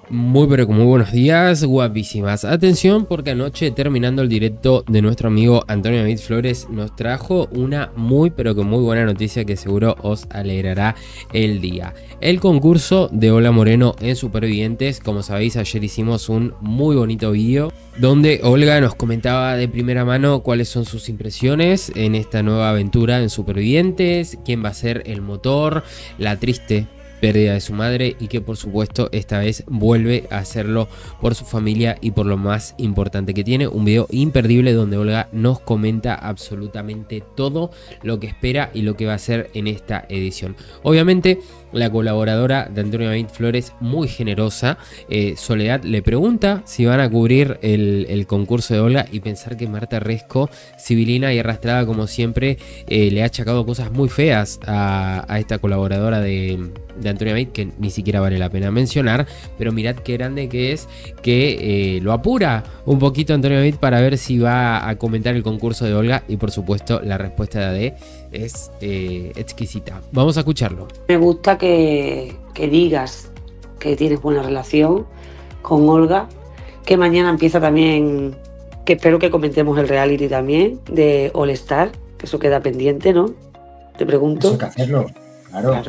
Muy pero que muy buenos días, guapísimas. Atención porque anoche terminando el directo de nuestro amigo Antonio David Flores nos trajo una muy pero que muy buena noticia que seguro os alegrará el día. El concurso de Ola Moreno en Supervivientes, como sabéis ayer hicimos un muy bonito vídeo donde Olga nos comentaba de primera mano cuáles son sus impresiones en esta nueva aventura en Supervivientes, quién va a ser el motor, la triste pérdida de su madre y que por supuesto esta vez vuelve a hacerlo por su familia y por lo más importante que tiene. Un video imperdible donde Olga nos comenta absolutamente todo lo que espera y lo que va a hacer en esta edición. Obviamente la colaboradora de Antonio David Flores, muy generosa, Soledad, le pregunta si van a cubrir el concurso de Olga y pensar que Marta Resco, civilina y arrastrada como siempre, le ha achacado cosas muy feas a esta colaboradora de Antonio David, que ni siquiera vale la pena mencionar, pero mirad qué grande que es, que lo apura un poquito Antonio David para ver si va a comentar el concurso de Olga, y por supuesto la respuesta de Ade es exquisita. Vamos a escucharlo. Me gusta que digas que tienes buena relación con Olga, que mañana empieza también, que espero que comentemos el reality también de All Star, que eso queda pendiente, ¿no? Te pregunto. Eso hay que hacerlo, claro.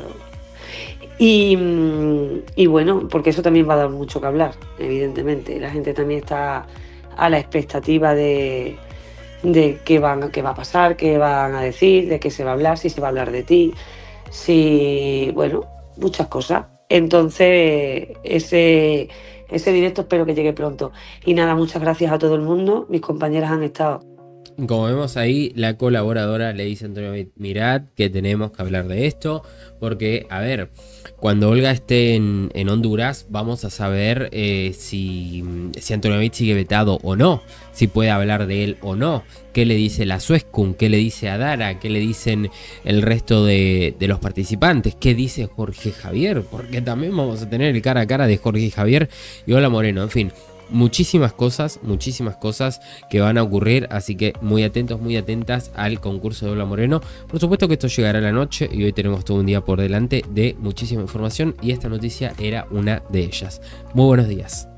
Y bueno, porque eso también va a dar mucho que hablar, evidentemente. La gente también está a la expectativa de qué va a pasar, qué van a decir, de qué se va a hablar, si se va a hablar de ti, si, bueno, muchas cosas. Entonces, ese directo espero que llegue pronto. Y nada, muchas gracias a todo el mundo. Mis compañeras han estado. Como vemos ahí, la colaboradora le dice a Antonio David, mirad que tenemos que hablar de esto, porque, a ver, cuando Olga esté en Honduras, vamos a saber si Antonio David sigue vetado o no, si puede hablar de él o no, qué le dice la Suescum, qué le dice a Dara, qué le dicen el resto de los participantes, qué dice Jorge Javier, porque también vamos a tener el cara a cara de Jorge Javier y Ola Moreno, en fin. Muchísimas cosas que van a ocurrir, así que muy atentos, muy atentas al concurso de Ola Moreno. Por supuesto que esto llegará a la noche y hoy tenemos todo un día por delante de muchísima información y esta noticia era una de ellas. Muy buenos días.